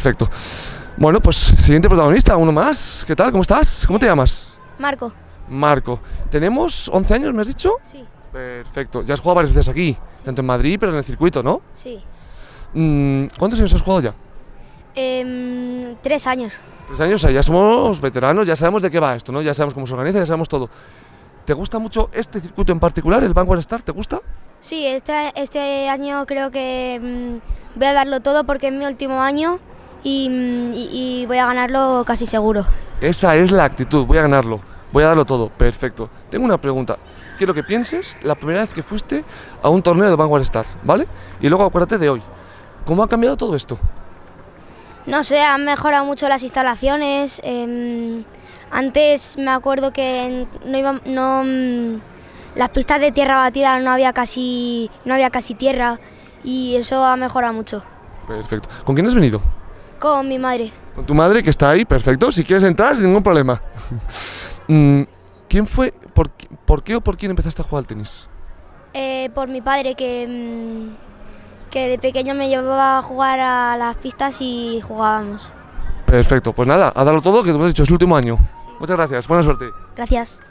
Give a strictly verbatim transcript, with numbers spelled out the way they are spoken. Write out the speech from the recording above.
Perfecto. Bueno, pues siguiente protagonista, uno más. ¿Qué tal? ¿Cómo estás? ¿Cómo te llamas? Marco. Marco. ¿Tenemos once años, me has dicho? Sí. Perfecto. Ya has jugado varias veces aquí, Sí. tanto en Madrid, pero en el circuito, ¿no? Sí. Mm, ¿Cuántos años has jugado ya? Em, tres años. Tres años, o sea, ya somos veteranos, ya sabemos de qué va esto, ¿no? Ya sabemos cómo se organiza, ya sabemos todo. ¿Te gusta mucho este circuito en particular, el Vanguard Star? ¿Te gusta? Sí, este, este año creo que mm, voy a darlo todo porque es mi último año y, mm, y- y voy a ganarlo casi seguro. Esa es la actitud, voy a ganarlo, voy a darlo todo, perfecto. Tengo una pregunta, quiero que pienses la primera vez que fuiste a un torneo de Vanguard Star, ¿vale? Y luego acuérdate de hoy. ¿Cómo ha cambiado todo esto? No sé, han mejorado mucho las instalaciones. em, antes me acuerdo que en- no iba, no, mm, las pistas de tierra batida no había casi, no había casi tierra y eso ha mejorado mucho. Perfecto. ¿Con quién has venido? Con mi madre. Con tu madre, que está ahí, perfecto. Si quieres entrar, sin ningún problema. Mm, ¿Quién fue, por, qué- por qué o por quién empezaste a jugar al tenis? Eh, por mi padre que, mm, que de pequeño me llevaba a jugar a las pistas y jugábamos. Perfecto, pues nada, a darlo todo, que tú me has dicho, es el último año. Sí. Muchas gracias, buena suerte. Gracias.